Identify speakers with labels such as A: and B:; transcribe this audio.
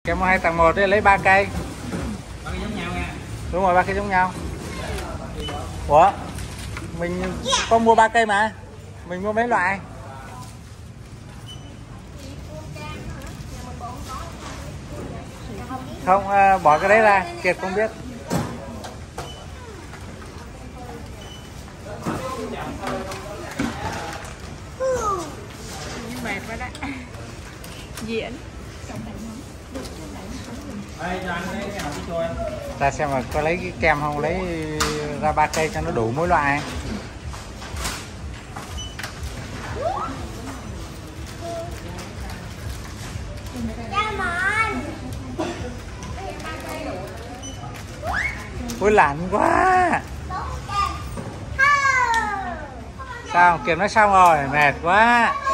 A: Kem 2 tặng 1 để lấy 3 cây.
B: 3 cây giống nhau nha.
A: Đúng rồi, 3 cây giống nhau. Ủa? Mình có mua 3 cây mà. Mình mua mấy loại? Không, bỏ cái đấy ra, Kiệt không biết.
C: Mệt quá đấy. Diễn.
A: Ta xem mà có lấy cái kem không, lấy ra 3 cây cho nó đủ mỗi loại. Ui lạnh quá. Sao Kiệt nói xong rồi, mệt quá.